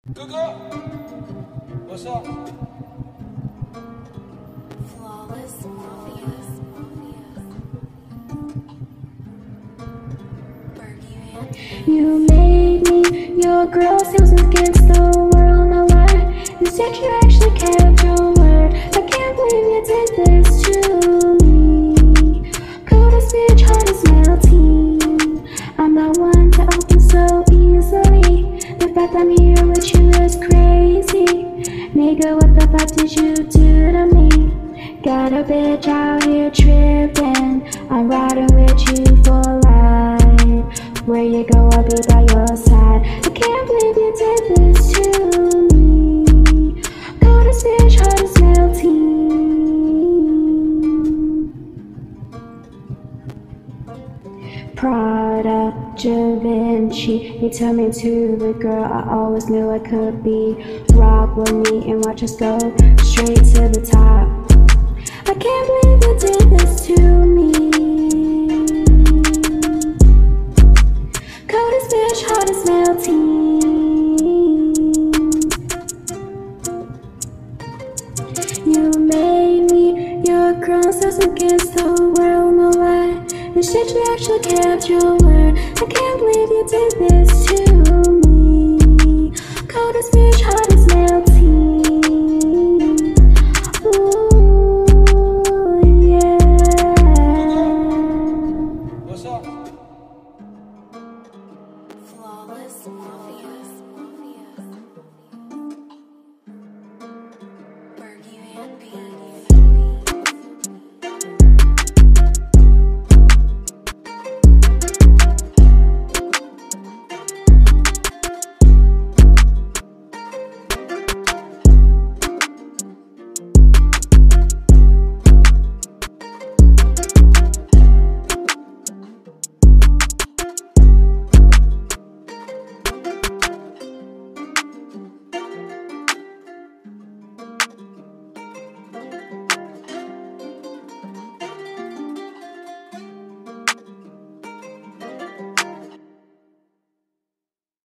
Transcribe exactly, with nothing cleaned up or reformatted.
哥哥，我是。 You made me your girl, seems against the world, no lie. You said you actually kept your word. I can't believe you did this to me. Coldest bitch, hottest melting. I'm the one to open so easily. The fact I'm here with you is crazy. Nigga, what the fuck did you do to me? Got a bitch out here tripping. I'm riding with you for life. Where you go, I'll be by your side. I can't believe you did this to me. Coldest bitch, hottest melting. Prada, Da Vinci, you turned me into the girl I always knew I could be. Rock with me and watch us go straight to the top. I can't believe you did this to me. Coldest bitch, hottest melting. You made me your girl, says against the world, no lie. You said you actually kept your word. I can't believe you did this too.